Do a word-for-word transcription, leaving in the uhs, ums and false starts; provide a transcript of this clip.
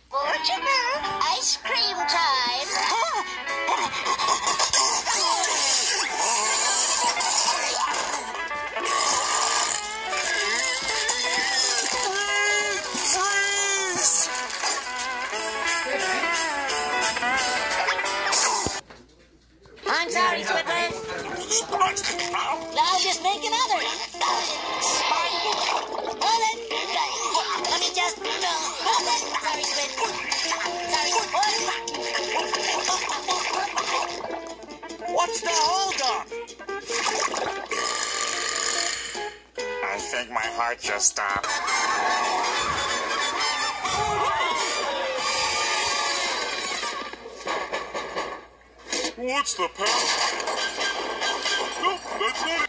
Fortunate ice cream time. I'm sorry, Squidward. I'll just make another. Hold it. Let me just... Hold it. Sorry, Squidward. Sorry. What's the holdup? I think my heart just stopped. What's the power? Nope, that's not it.